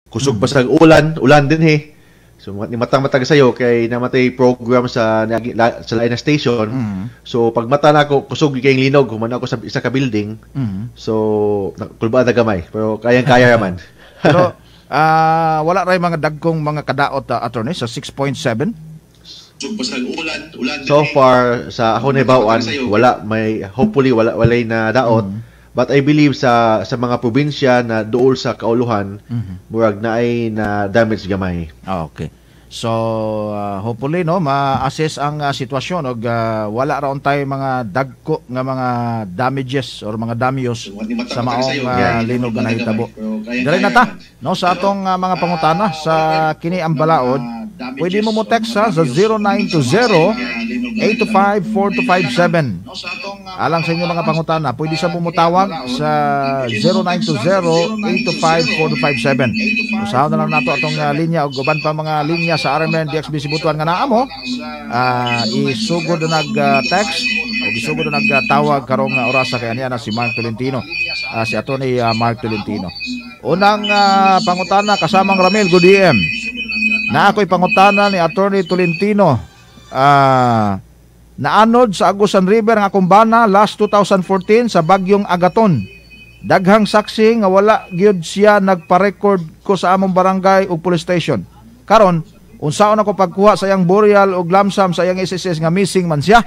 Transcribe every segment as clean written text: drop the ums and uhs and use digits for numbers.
kusog pa sa ulan din he. So ni matang-matag sayo kay namatay program sa lain na station. So pag mata na ako kusog kay linog human ako sa isa ka building. So kulba na gamay pero kayang-kaya raman. Pero wala ray mga dagkong mga kadaot attorney sa 6.7. So far sa ako na bawaan wala may hopefully walay na daot. But I believe sa mga probinsya na dool sa kauluhan, murag na ay na damage gamay. Okay. So hopefully no ma-assess ang sitwasyon og wala ra untay mga dagko nga mga damages or mga damios sa maong linog nga nahitabo. Dali na ta no sa atong mga pangutana sa kini ang balaod. Pwede mo text sa 0920-825-4257. Alang sa inyo mga pangutana, pwede sa pumutawag sa 0920-825-4257. Usahaw na lang nato atong linya o guban pa mga linya sa RMN DXBC Butuan nga naa mo. Isugod na nag-text o isugod na nagtawag karong orasa kaya niya na si Mark Tolentino. Si Atty. Mark Tolentino. Unang pangutana kasamang Ramil, good DM. Na ako'y pangutana ni Atty. Tolentino. Naanod sa Agusan River ang akong bana last 2014 sa bagyong Agaton. Daghang saksi nga wala gyud siya nagpa-record ko sa among barangay o police station. Karon, unsaon ako pagkuha sa iyang burial o lamsam sa iyang SSS nga missing man siya?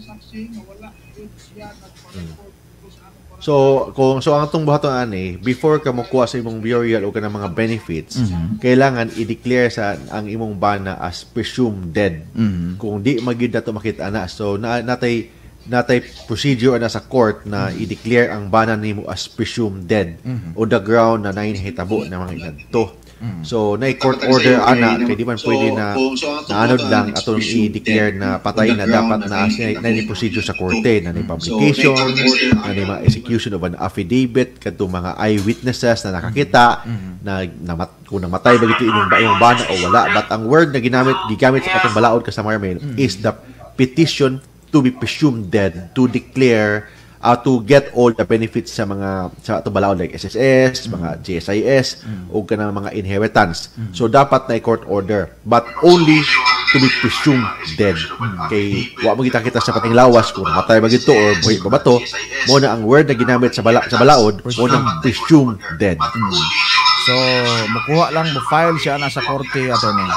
So ang atong buhaton ani, before ka mokuha sa imong burial o kanang mga benefits, kailangan i-declare sa ang imong bana as presumed dead. Kung di magid nato makita ana, so natay procedure na sa court na i-declare ang bana nimo as presumed dead o the ground na nahitabo na mga inadto. So na court order ana kay di man pwede na naanod lang atong i-declare na patay na dapat na ni procedure sa korte na ni publication na ni execution of an affidavit kadto mga eyewitnesses na nakakita na kung namatay ba gito imong bana o wala, but ang word na gigamit sa atong balaod kasama mail is the petition to be presumed dead to declare to get all the benefits sa atong balaod like SSS, mga GSIS o kanang mga inheritance. So dapat na court order, but only to be presumed dead. Kay wa mo kita sa pating lawas kung matay ba gito or buhi ba to, mo na ang word na ginamit sa balaod, mo na presumed dead. So mukuha lang mo file siya na sa korte attorney.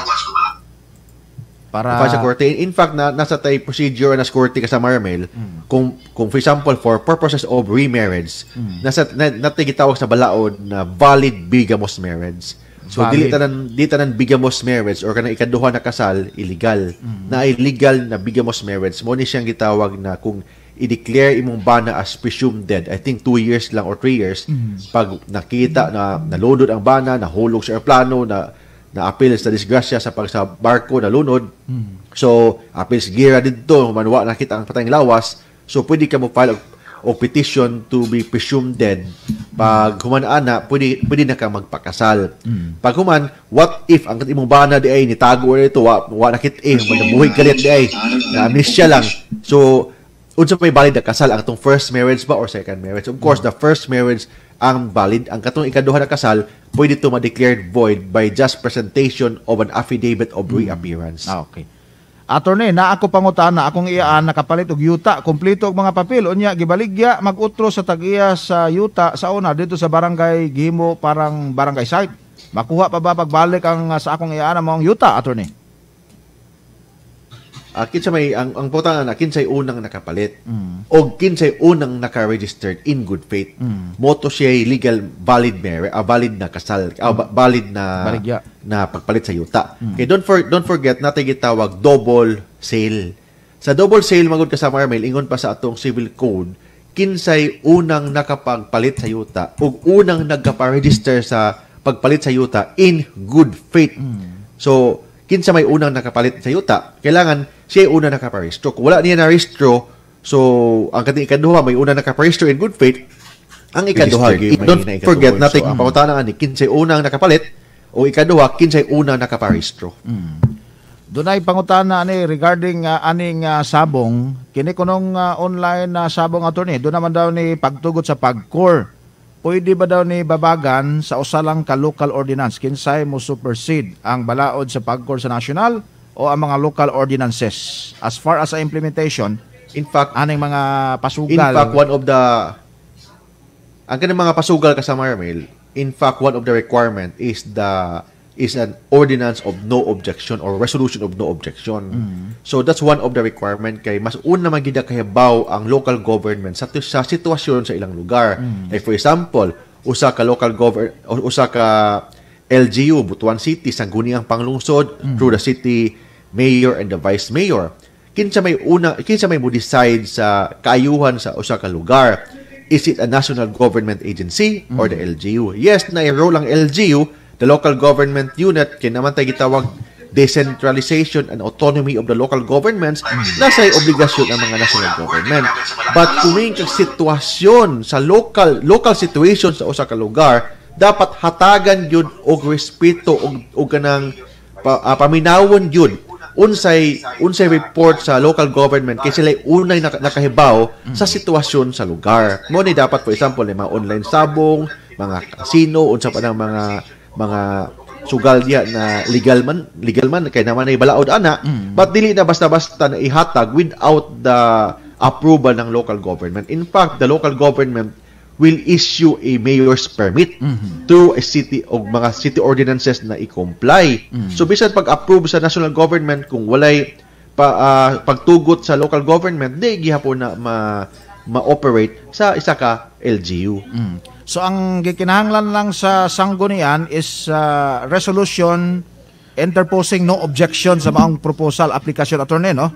Para sa korte. In fact, nasa tay procedure na sa korte kasama Marmel, kung for example, for purposes of remarriage, natay gitawag sa balaod na valid bigamous marriage. So, dili tanan bigamous marriage or kanang ikaduha na kasal, illegal. Na illegal na bigamous marriage, mo ni siyang gitawag na kung i-declare imong bana as presumed dead, I think 2 years lang or 3 years, pag nakita na nalunod ang bana, nahulog sa aeroplano, na-appeal sa disgrasya sa barko na lunod. So, appeal sa gira dito, manwa nakita ang patayng lawas. So, pwede ka mo file o petition to be presumed dead. Pag human-ana, pwede na ka magpakasal. Pag human, what if ang imong bana di ay nitago na ito, wa nakita manabuhig kalit di ay, na-amnesia lang. So, unsa may valid na kasal, ang itong first marriage ba or second marriage? Of course, the first marriage ang valid. Ang katong ikaduha na kasal, pwede ito ma-declared void by just presentation of an affidavit of reappearance. Okay. Attorney, na ako pangutana, akong iyaan nakapalit og yuta, kompleto og mga papel, unya gibaligya mag-utro sa tag-iya sa yuta sa una dito sa barangay gihimo parang barangay site. Makuha pa ba pagbalik ang sa akong iyaan ang yuta, attorney? Kinsa may ang putang na kinsay unang nakapalit o kinsay unang naka-registered in good faith. Moto siya legal valid valid na kasal, valid na pagpalit sa yuta. Okay, don't forget natay gitawag double sale. Sa double sale magud kasama Marmel ingon pa sa atong civil code, kinsay unang nakapagpalit sa yuta ug unang nagka-register sa pagpalit sa yuta in good faith. So kinsa may unang nakapalit sa yuta, kailangan siya unang nakaparehistro. Kung wala niya na-rehistro, so ang kating ikaduha may unang nakaparehistro in good faith, ang ikaduha don't forget natin ang pangutana ani kinsay unang nakapalit o ikaduha kinsay unang nakaparehistro. Dunay pangutana ani regarding aning sabong kini kunong online sabong attorney, do naman daw ni pagtugot sa pagcore pwede ba daw ni babagan sa usalang ka local ordinance kinsay mo supersede ang balaod sa pagkor sa national o ang mga local ordinances as far as sa implementation? In fact, aning mga pasugal. one of the ang kanang mga pasugal kasama Ramil, in fact, one of the requirement is an ordinance of no objection or resolution of no objection. So that's one of the requirement kay mas una magida kahibaw ang local government sa sitwasyon sa ilang lugar. Like for example, usa ka local government usa ka LGU Butuan City sangguniang panglungsod through the city mayor and the vice mayor. Kinsa may mo decide sa kaayuhan sa usa ka lugar? Is it a national government agency or the LGU? Yes, na-enroll ang LGU, the local government unit, kinaman tayo gitawag decentralization and autonomy of the local governments, nasa obligasyon ang mga national government. But kung may sitwasyon sa local situation sa usa ka lugar, dapat hatagan yun og respeto og kanang paminawon yun unsay report sa local government kay sila unay nakahibaw sa sitwasyon sa lugar. Mo ni dapat for example mga online sabong, mga casino, unsa pa ng mga sugal diya na legal man kay naman ay balaod ana, but dili na basta-basta na ihatag without the approval ng local government. In fact, the local government will issue a mayor's permit to a city o mga city ordinances na i-comply. So bisan pag-approve sa national government kung walay pagtugot sa local government, di gihapon na ma-operate sa isa ka LGU. So ang gikinahanglan lang sa sanggunian is resolution interposing no objection sa maong proposal application, attorney, no?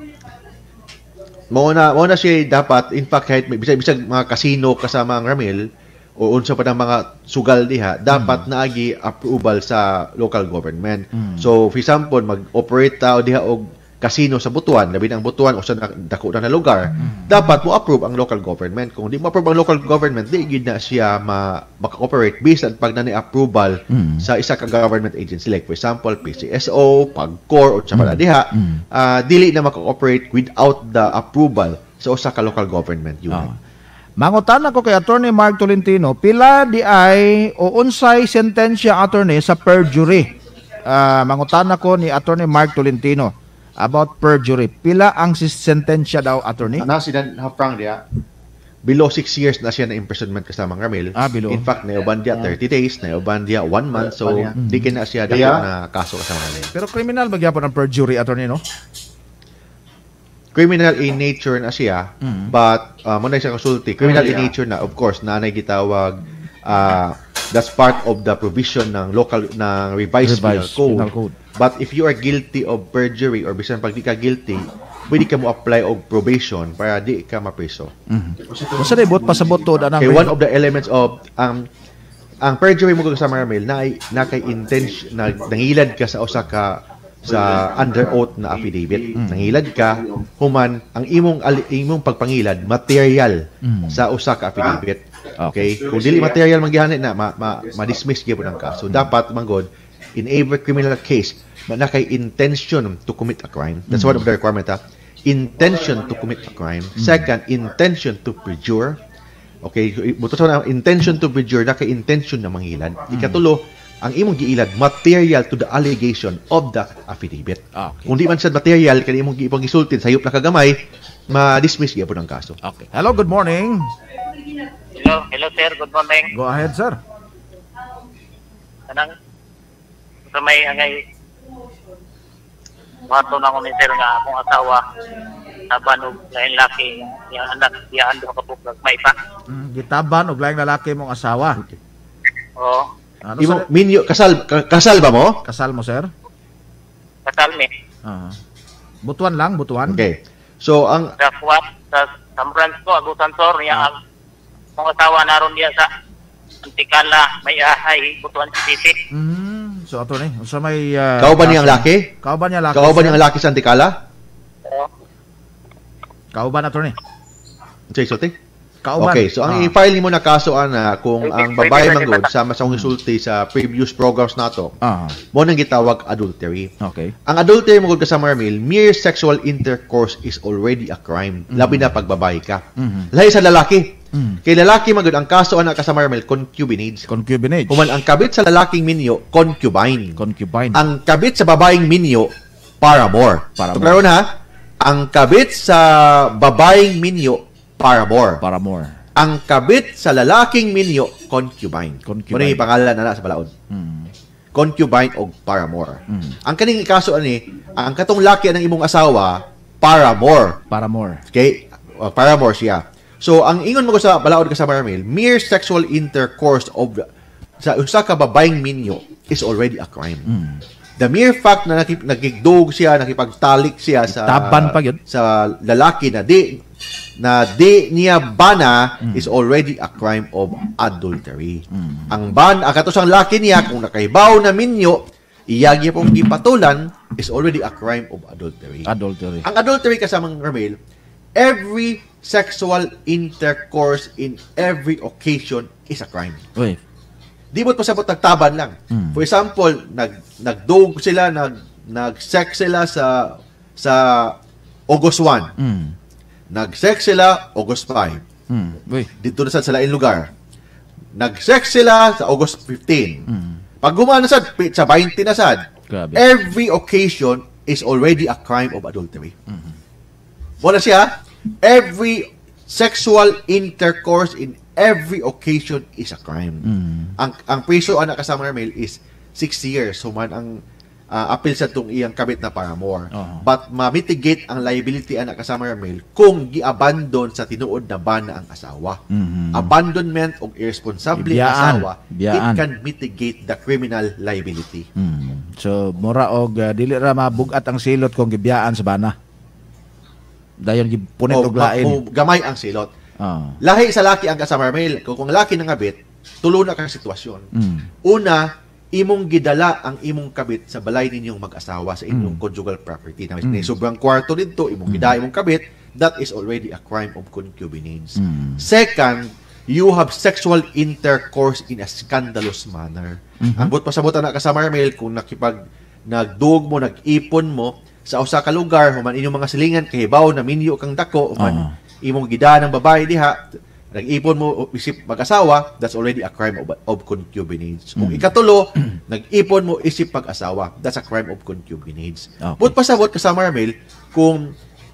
Muna siya dapat, in fact, kahit bisag mga casino kasama ang Ramil o unsa pa ng mga sugal diha, dapat naagi approval sa local government. So, for example, mag-operate tao diha og casino sa Butuan, labi ng Butuan o sa dako na lugar, dapat mo approve ang local government. Kung di mo approve ang local government, di gid na siya maka-operate based on pag na approval sa isa ka government agency. Like for example, PCSO, PAGCOR, o sa pala diha, dili na maka-operate without the approval sa usa ka local government unit. Mangutan ako kay Attorney Mark Tolentino, pila di ay o unsay sentensya, attorney, sa perjury? Mangutan ako ni Attorney Mark Tolentino about perjury. Pila ang sentensya daw, attorney? Si Dan Hafrang diya, below 6 years na siya na imprisonment kasama ng Ramil. Below. In fact, nayoban diya 30 days, nayoban diya 1 month, so di na siya dako na kaso kasama Ramil. Pero criminal magyapon ang perjury, attorney, no? Criminal in nature na siya, but muna siya konsulti. Criminal in nature na, of course, nanay gitawag, that's part of the provision ng revised penal code. But if you are guilty of perjury or bisan pag di ka guilty, pwede ka mo apply og probation para di ka mapriso. Usa day bot pasabot to danang. Okay, one of the elements of ang perjury mo kasama Ramil na kay intention nangilad ka sa usa ka sa under oath na affidavit. Nangilad ka human ang imong pagpangilad material sa usa ka affidavit. Okay? Kung dili material manggihani na ma-dismiss gyud ang kaso. Dapat manggod in every criminal case na kay intention to commit a crime. That's one of the requirement. Intention to commit a crime. Second, intention to perjure. Okay, buto sa intention to perjure na kay intention na manghilad. Ikatulo, ang imong giilad material to the allegation of the affidavit. Okay. Kung di man sa material kani imong gisultin sayop na kagamay, ma-dismiss gyapon ang kaso. Okay. Hello, good morning. Hello sir, good morning. Go ahead, sir. Kanang sa may angay wato na ko ni sir nga akong asawa taban og lain laki yang anak diyan do ka buklag may pa. Gitaban og laing lalaki mong asawa. Oo. Ano Minyo kasal ba mo? Kasal mo, sir? Kasal mi. Butuan lang, butuan. Okay. So ang Sa kuwat sa San Francisco agutan sor yang ang asawa naron diya sa Antikala may ahay Butuan City. So ato ni, unsa may kauban niyang laki? Kauban niya laki. Kauban niyang laki sa Antikala? Oo. Kauban ato ni. Say something? Kauban. Okay, so ang i-file mo na kaso ana kung ang babae manggod sama sa isulti sa previous programs nato. Mo nang gitawag adultery. Okay. Ang adultery mo kasama Ramil, mere sexual intercourse is already a crime. Labi na pag babae ka. Lahi sa lalaki. Kay lalaki magud ang kaso ana ka sa Marmel, concubinage. Concubinage. Human ang kabit sa lalaking minyo, concubine. Concubine. Ang kabit sa babaeng minyo, paramour. Paramour. Tuklaron ha? Ang kabit sa babaeng minyo, paramour. Paramour. Ang kabit sa lalaking minyo, concubine. Concubine. Muna yung pangalan na sa balaod. Concubine o paramour. Ang kaning kaso ani, ang katong laki ng imong asawa, paramour. Paramour. Okay? Paramour siya. So, ang ingon mo ko sa balaod ka sa Marmel, mere sexual intercourse of sa usa ka babaeng minyo is already a crime. The mere fact na nagigdog siya, nakipagtalik siya sa Taban pa yun. sa lalaki na di niya bana is already a crime of adultery. Ang katusang laki niya kung nakahibaw na minyo, iyag pong gipatulan is already a crime of adultery. Adultery. Ang adultery kasamang Ramil, every sexual intercourse in every occasion is a crime. Uy. Di mo't pasabot nagtaban lang. For example, nagdog sila, nag-sex sila sa August 1. Nag-sex sila August 5. Uy. Dito na sa laing lugar. Nag-sex sila sa August 15. Pag gumana sa 20 na sad, Grabe. every occasion is already a crime of adultery. Wala siya, every sexual intercourse in every occasion is a crime. Ang priso anak kasama Ramil is 6 years. So man ang appeal sa itong iyang kabit na paramour. But ma-mitigate ang liability anak kasama Ramil kung gi-abandon sa tinuod na bana ang asawa. Abandonment o irresponsible Biyaan. asawa, Biyaan. it can mitigate the criminal liability. So, mura og dili ra mabugat ang silot kung gibiyaan sa bana. Dayon gipunit og lain. O gamay ang silot. Ah. Lahi sa laki ang kasama Ramil. Kung laki ng kabit, tulo na kang sitwasyon. Una, imong gidala ang imong kabit sa balay ninyong mag-asawa sa inyong conjugal property. Na may sobrang kwarto dito, imong gidala imong kabit, that is already a crime of concubinage. Second, you have sexual intercourse in a scandalous manner. Ang pasabot na kasama Ramil, kung nagdug mo, nag-ipon mo, sa usa ka lugar, human inyong mga silingan, kahibaw na minyo kang dako, human imong gidala ng babae diha, nag-ipon mo isip mag-asawa, that's already a crime of concubinage. Kung ikatulo, nag-ipon mo isip pag-asawa, that's a crime of concubinage. But pasabot kasama Ramil, kung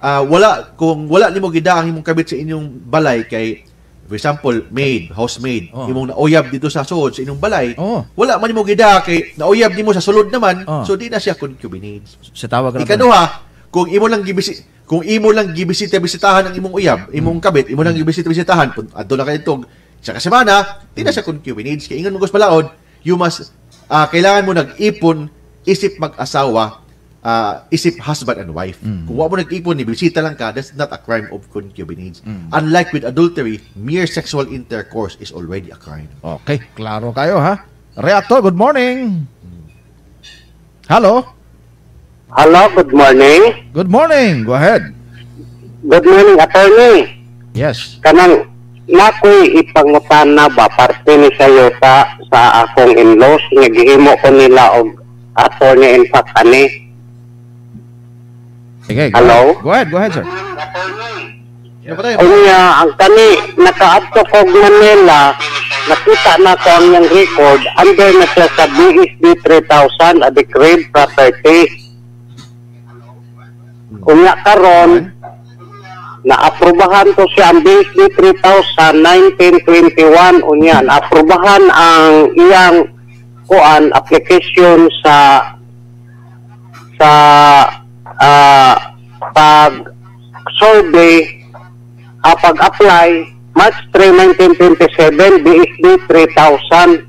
wala nimo gida ang imong kabit sa inyong balay kay for example, housemaid, imong nauyab dito sa sulod sa inyong balay, wala man imong gida kay nauyab nimo sa sulod naman, so di na siya concubinage. Sa tawag ka Ikaduha, kung imo lang gibisita-bisitahan ang imong uyab, imong kabit, imo lang gibisita-bisitahan, adto na kay itog sa kasemana, di na siya concubinage. Kaya ingon mo gusto palaod, you must, kailangan mo nag-ipon, isip mag-asawa, isip husband and wife. Kung wala mo nag-ipon, bisita lang ka, that's not a crime of concubinage. Unlike with adultery, mere sexual intercourse is already a crime. Okay, klaro kayo ha. Reactor, good morning. Hello. Hello, good morning. Good morning. Go ahead. Good morning, attorney. Yes. Kanang nakoy ipangutana ba parte ni sayo sa akong in-laws nga gihimo ko nila og attorney in fact ani. Okay, Hello? Go ahead, sir. Unya ang kani nakaadto ko Manila, nakita na ko ang yang record under na siya sa BSD 3000 a declared property. Unya karon naaprubahan to siya ang BSD 3000 1921 unya naaprubahan ang iyang kuan application sa pag survey pag-apply March 3, 1927 BSD 3000.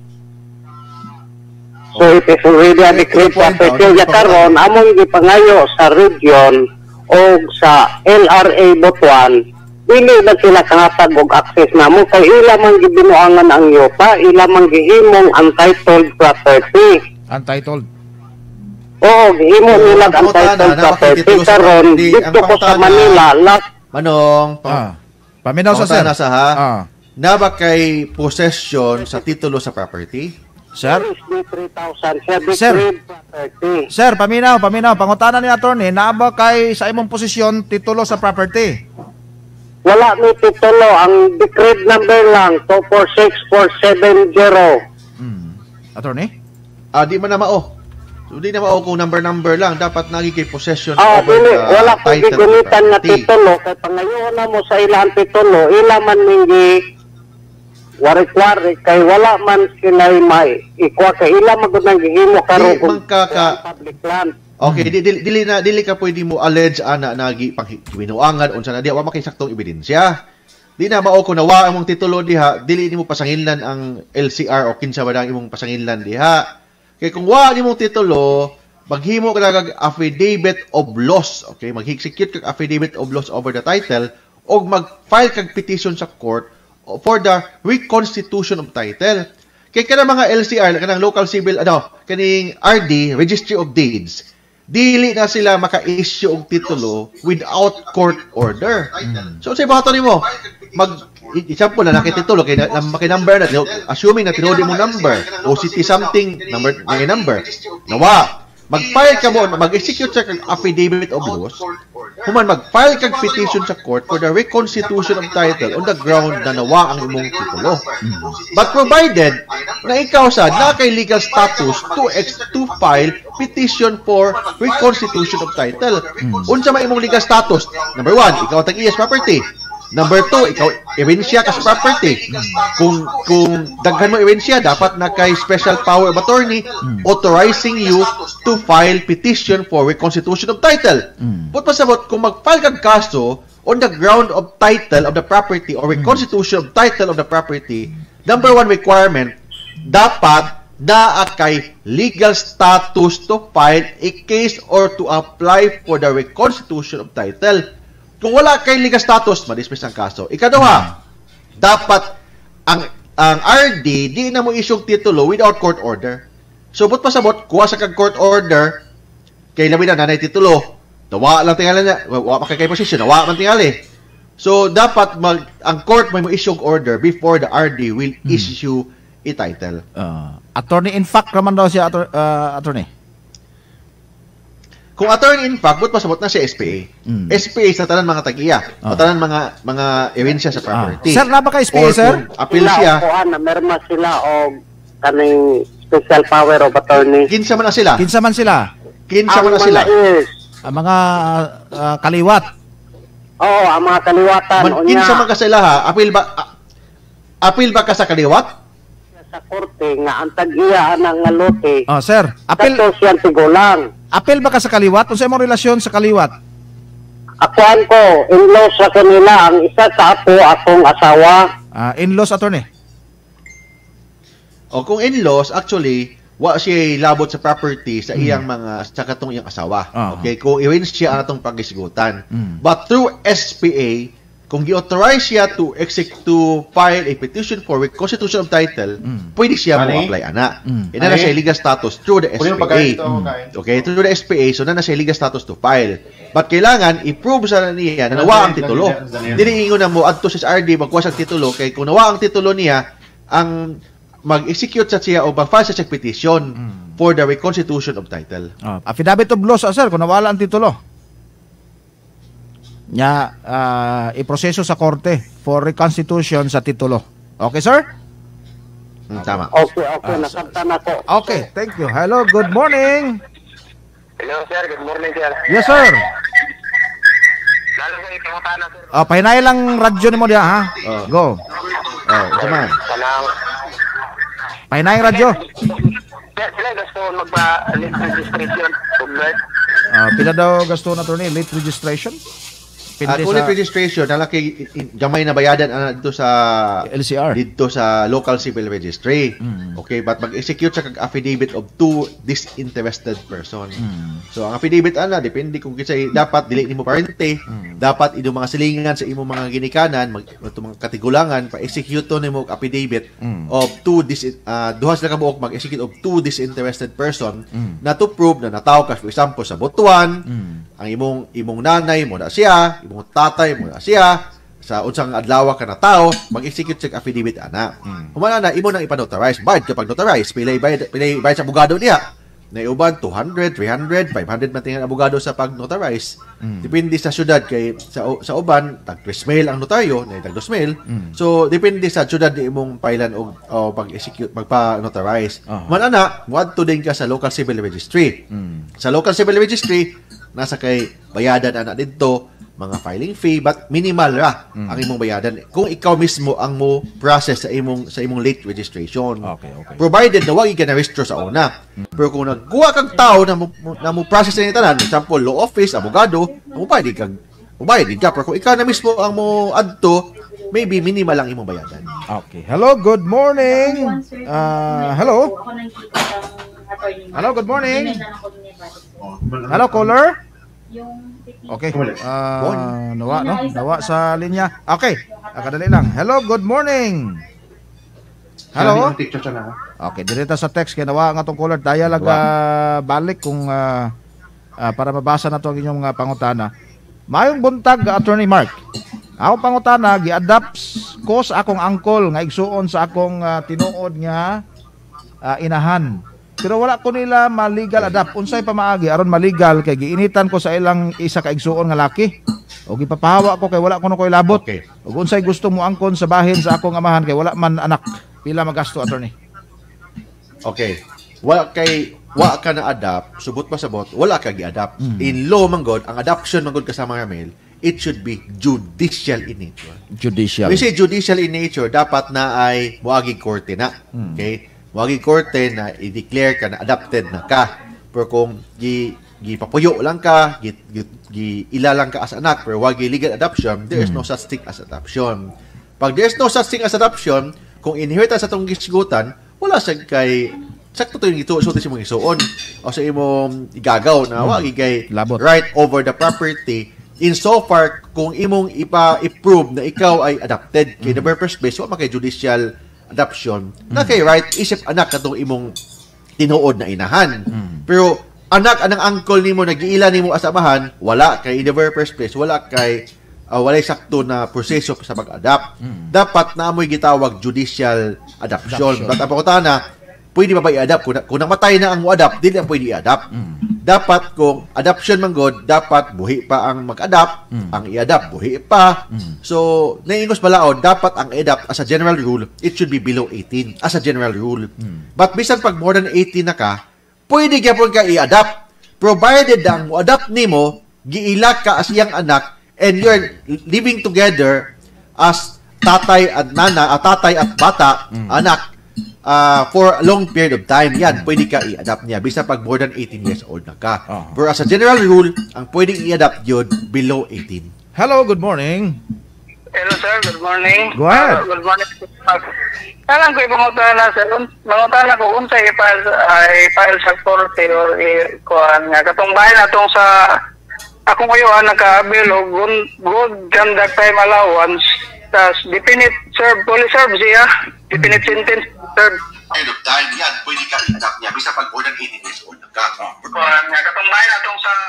So it is already a decree property ya karon among gipangayo sa region o sa LRA Butuan, dili na sila kangatag og access namo kay ila man gibinuangan ang yuta, ila man gihimong untitled property. Untitled. Oo, gihimo nila ang untitled property karon dito ko sa Manila Manong, paminaw sa sir. Nasa ha? Na ba kay possession sa titulo sa property? Sir? 3,000 Sir. property. Sir, paminaw. Pangutanan ni attorney, na ba kay sa imong posisyon titulo sa property? wala may titulo, ang decree number lang 246470. Attorney? Di man na mao. So, di na mao kung number lang. Dapat nagiging possession Dili, wala ko title of gigumitan nga property. titulo, kay pangayoon na mo sa ilang titulo, ila man mingi wari-wari, kay wala man sila may ikuha, kay ila magod nang gihimo karon Di man public land. Okay, dili ka pwede mo allege ana nagi panghinuangan unsa na di wa makisaktong ebidensya. Di na mao ko nawa among titulo diha, dili nimo pasanginlan ang LCR o kinsa ba dang imong pasanginlan diha. Kay kung wa nimo titulo, maghimo ka kag affidavit of loss, okay? Mag-execute kag affidavit of loss over the title o mag-file kag petition sa court for the reconstitution of title. Kay kana mga LCR, kanang local civil kaning RD, Registry of Deeds, dili na sila maka-issue og titulo without court order. So sa ibato nimo, example na nakititulo kay maki-number na, assuming na tinudi mo number o city something number nawa mag-file ka mo, mag-execute sa affidavit of loss, human mag-file kag petition sa court for the reconstitution of title on the ground na nawa ang imong titulo. But provided na ikaw sad na kay legal status to file petition for reconstitution of title. Unsa may imong legal status? Number 1, ikaw tag-iyas property. Number 2, ikaw ebensya ka sa property. Kung daghan mo ebensya, dapat na kay special power of attorney authorizing you to file petition for reconstitution of title. But pasabot, kung mag-file kag kaso on the ground of title of the property or reconstitution of title of the property, number 1 requirement, dapat na kay legal status to file a case or to apply for the reconstitution of title. Kung wala kay legal status, ma-dismiss ang kaso. Ikaduha, dapat ang RD di na mo isyong titulo without court order. So, but pasabot, kuha sa kag court order, kay labi na nanay titulo, nawa lang tingali na, wa makakay position, nawa man tingali. So, dapat ang court may mo isyong order before the RD will issue a title. Attorney in fact naman daw siya, attorney. Kung attorney in fact, but pasabot na si SPA. SPA sa tanan mga tag-iya, o tanan mga ebensya sa property. Sir, na ba ka SPA, Or sir? kung appeal siya, na merma sila o kaning special power of attorney. kinsa man na sila. Kinsa man sila? Kinsa man na sila. Ang mga kaliwat. Oo, ang mga kaliwatan. Kinsa man ka sila ha? Appeal ba ka sa kaliwat? Sa korte nga ang tag-iya ng lote. Sir, appeal Siyang tigulang. ba ka sa kaliwat? Kung sa imong relasyon sa kaliwat? Akuan ko, in-laws sa kanila. Ang isa sa apo, akong asawa. In-laws, attorney. O kung in-laws, actually, wa siya labot sa property sa iyang mga sa katong iyang asawa. Okay, kung i-win siya atong pagisgutan. But through SPA, kung gi-authorize siya to file a petition for reconstitution of title, pwede siya mo apply ana. Ina na siya legal status through the SPA. Okay, through the SPA, so na siya legal status to file. But kailangan i-prove sa niya na nawa ang titulo. Dili ingon na mo adto sa RD magkuha sa titulo kay kung nawa ang titulo niya, ang mag-execute sa siya o mag-file sa petition for the reconstitution of title. Affidavit of loss, sir, kung nawala ang titulo. Nya iproseso sa korte for reconstitution sa titulo. Okay, sir? Tama. Okay, nasabtan ako. Okay, thank you. Hello, good morning. Hello, sir. Good morning, sir. Yes, sir. Lalo sa itangutana, sir. Pahinay lang radyo nimo diha, ha? Go. Tama. Kanang... Pahinay ang radyo. Sila gusto magpa-late registration. Pila daw gusto na attorney, late registration? Kung late registration, nalaki gamay na bayadan dito sa LCR. Dito sa local civil registry. Okay, but mag-execute sa affidavit of two disinterested person. So ang affidavit depende kung kisay dapat dili nimo parente, dapat ido mga silingan sa imo mga ginikanan, mga katigulangan pa-execute nimo affidavit of duha sila ka buok mag-execute of two disinterested person na to prove na natawo ka, for example sa Butuan, ang imong nanay mo na siya, imong tatay mo na siya, sa unsang adlaw ka na tao, mag-execute sa affidavit ana. Humana na imo nang ipa-notarize. Bayad kapag notarize, pilay bayad sa abogado niya. na iuban 200, 300, 500 man tingnan abogado sa pag-notarize. Depende sa syudad kay sa uban tag 3 mail ang notaryo, na tag 2 mail. So depende sa syudad ni imong pailan o pag-execute magpa-notarize. Man ana, muadto din ka sa local civil registry. Sa local civil registry nasa kay bayadan ana didto mga filing fee but minimal ra ang imong bayadan kung ikaw mismo ang mo process sa imong late registration. Okay. Provided na wagi ka na register sa una. Pero kung nagkuha kang tao na mo process ni tanan, example law office, abogado, mo bayad ka. Pero kung ikaw na mismo ang mo adto, maybe minimal lang imong bayadan. Okay. Hello, good morning. Hello. Hello, good morning. Hello, caller. Okay. Nawa sa linya. Okay. Kadali lang. Hello, good morning. Hello. Okay, direta sa text kay nawa nga tong caller daya lag balik kung para mabasa na to ang inyong pangutana. Mayong buntag Attorney Mark. Ako pangutana gi-adapt ko sa akong uncle nga igsuon sa akong tinuod nga inahan. Pero wala ko nila malegal adapt. Unsay pamaagi aron malegal kay giinitan ko sa ilang isa ka igsuon nga laki. O gipapahawa ko kay wala ko koy labot. Okay. Ug unsay gusto mo angkon sa bahin sa akong amahan kay wala man anak. Pila magasto, attorney? Okay. Wa ka na adapt, subot pa sabot, wala ka gi-adapt. In law man god, ang adoption man god kasama nga mail, it should be judicial in nature. Judicial. When we say judicial in nature, dapat na ay muagi korte na. Okay? Muagi korte na i-declare ka na adopted na ka. Pero kung gipapuyo lang ka, ila lang ka as anak, pero wagi legal adoption, there is no such thing as adoption. Pag there is no such thing as adoption, kung inheritance sa itong gisgutan, wala siya kay sakto to yung isuot sa imong isuon o sa imong igagaw na wagi kay labot. Right over the property insofar kung imong ipa-prove na ikaw ay adopted kay the very first place, wala kay judicial adoption na kay right isip anak katong imong tinuod na inahan. Pero anak anang uncle nimo nagiila nimo as amahan, wala kay in the very first place, wala kay walay sakto na proseso sa pag-adapt. Dapat na amoy gitawag judicial adoption. But ang pangutana, pwede ba i-adapt? Kung namatay na ang mo-adapt, di na pwede i-adapt. Dapat kung adoption man god, dapat buhi pa ang mag-adapt, ang i-adapt buhi pa. So, naingos balaod, dapat ang i-adapt as a general rule, it should be below 18 as a general rule. But bisan pag more than 18 na ka, pwede gyapon ka i-adapt provided na ang mo-adapt nimo giila ka as iyang anak and you're living together as tatay at nana, tatay at bata, anak, for a long period of time. Yan, pwede ka i-adapt niya. Bisa pag more than 18 years old na ka. Pero as a general rule, ang pwedeng i-adapt yun below 18. Hello, good morning. Hello sir, good morning. Go ahead. Good morning. Talang ko ibangutana sir. Mangutana ko unsay i-file sa korte or kuan nga katong bahin atong sa akong kayuhan naka-avail og good conduct time allowance tas definite police serve siya, definite sentence serve. Period of time, yan, pwede ka i-adapt niya. Bisa pag more than 18 years old na ka. Kuan nga katong bahin atong sa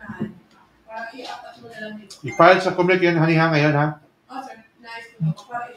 I-file sa community yan, haniha ngayon, ha?